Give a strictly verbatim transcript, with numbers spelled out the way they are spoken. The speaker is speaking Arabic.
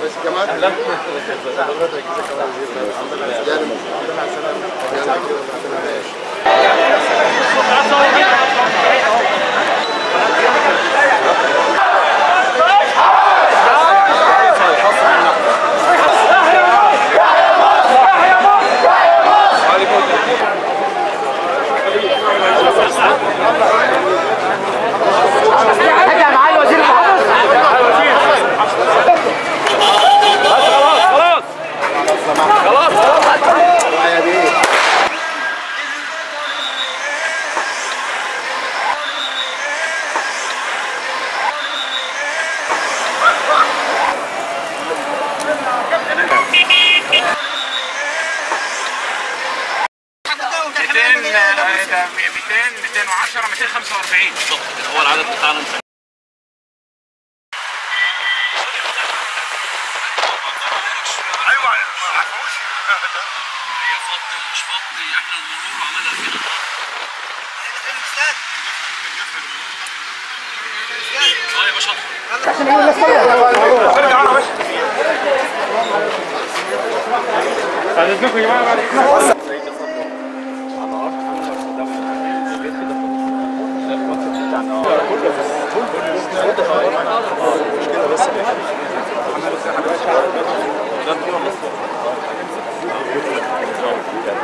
بس كمان اهلا حضرتك ازيك يا وزير؟ الحمد لله الحمد لله على السلامه. مئتين مئتين وعشرة مئتين وخمسة وأربعين بالضبط هو العدد بتاعنا. ايوه ما عرفوش هي فضي مش فضي احنا المرور عملها فينا اه يا باشا ارجع انا باشا بعد اذنكم يا جماعه. المشكلة بس